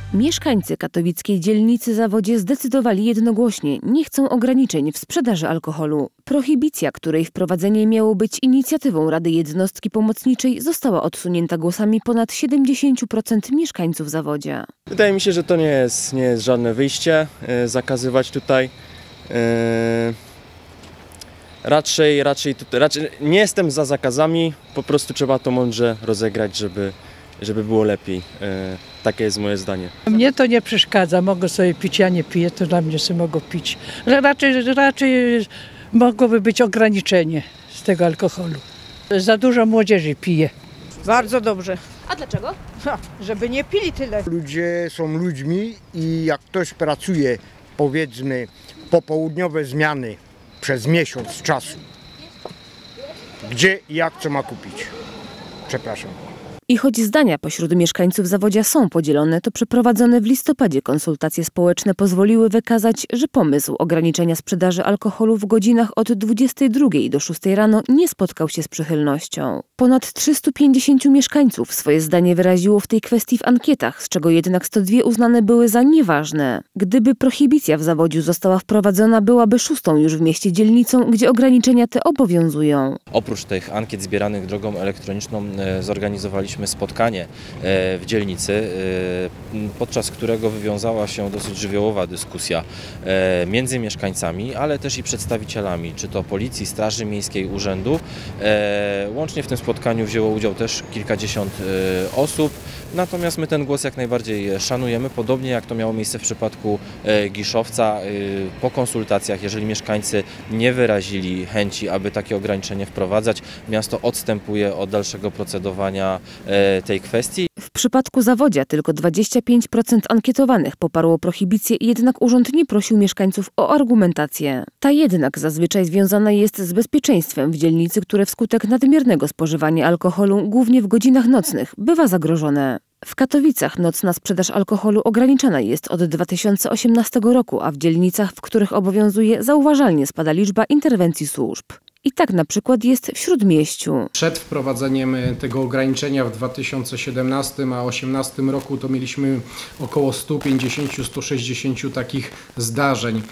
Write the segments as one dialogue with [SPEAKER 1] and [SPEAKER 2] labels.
[SPEAKER 1] Mieszkańcy katowickiej dzielnicy Zawodzie zdecydowali jednogłośnie, nie chcą ograniczeń w sprzedaży alkoholu. Prohibicja, której wprowadzenie miało być inicjatywą Rady Jednostki Pomocniczej, została odsunięta głosami ponad 70% mieszkańców Zawodzia.
[SPEAKER 2] Wydaje mi się, że to nie jest żadne wyjście, zakazywać tutaj. Raczej nie jestem za zakazami, po prostu trzeba to mądrze rozegrać, żeby było lepiej. Takie jest moje zdanie.
[SPEAKER 3] Mnie to nie przeszkadza, mogę sobie pić, ja nie piję, to dla mnie sobie mogą pić. Raczej mogłoby być ograniczenie z tego alkoholu. Za dużo młodzieży pije.
[SPEAKER 4] Bardzo dobrze.
[SPEAKER 5] A dlaczego?
[SPEAKER 4] Żeby nie pili tyle.
[SPEAKER 6] Ludzie są ludźmi i jak ktoś pracuje, powiedzmy, popołudniowe zmiany przez miesiąc czasu, gdzie i jak co ma kupić? Przepraszam.
[SPEAKER 1] I choć zdania pośród mieszkańców Zawodzia są podzielone, to przeprowadzone w listopadzie konsultacje społeczne pozwoliły wykazać, że pomysł ograniczenia sprzedaży alkoholu w godzinach od 22 do 6 rano nie spotkał się z przychylnością. Ponad 350 mieszkańców swoje zdanie wyraziło w tej kwestii w ankietach, z czego jednak 102 uznane były za nieważne. Gdyby prohibicja w Zawodziu została wprowadzona, byłaby 6. już w mieście dzielnicą, gdzie ograniczenia te obowiązują.
[SPEAKER 7] Oprócz tych ankiet zbieranych drogą elektroniczną zorganizowaliśmy spotkanie w dzielnicy, podczas którego wywiązała się dosyć żywiołowa dyskusja między mieszkańcami, ale też i przedstawicielami, czy to policji, straży miejskiej, urzędu. Łącznie w tym spotkaniu wzięło udział też kilkadziesiąt osób, natomiast my ten głos jak najbardziej szanujemy, podobnie jak to miało miejsce w przypadku Giszowca. Po konsultacjach, jeżeli mieszkańcy nie wyrazili chęci, aby takie ograniczenie wprowadzać, miasto odstępuje od dalszego procedowania tej kwestii.
[SPEAKER 1] W przypadku Zawodzia tylko 25% ankietowanych poparło prohibicję, jednak urząd nie prosił mieszkańców o argumentację. Ta jednak zazwyczaj związana jest z bezpieczeństwem w dzielnicy, które wskutek nadmiernego spożywania alkoholu, głównie w godzinach nocnych, bywa zagrożone. W Katowicach nocna sprzedaż alkoholu ograniczana jest od 2018 roku, a w dzielnicach, w których obowiązuje, zauważalnie spada liczba interwencji służb. I tak na przykład jest w Śródmieściu.
[SPEAKER 8] Przed wprowadzeniem tego ograniczenia w 2017 a 2018 roku to mieliśmy około 150-160 takich zdarzeń.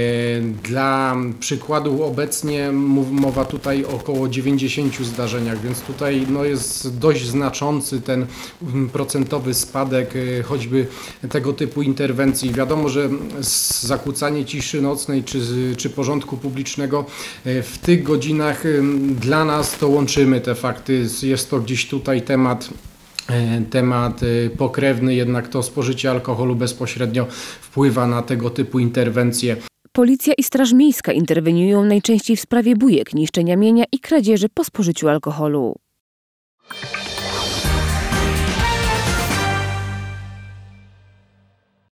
[SPEAKER 8] Dla przykładu obecnie mowa tutaj o około 90 zdarzeniach, więc tutaj jest dość znaczący ten procentowy spadek choćby tego typu interwencji. Wiadomo, że zakłócanie ciszy nocnej czy porządku publicznego w tych godzinach dla nas to łączymy te fakty. Jest to gdzieś tutaj temat pokrewny, jednak to spożycie alkoholu bezpośrednio wpływa na tego typu interwencje.
[SPEAKER 1] Policja i Straż Miejska interweniują najczęściej w sprawie bujek, niszczenia mienia i kradzieży po spożyciu alkoholu.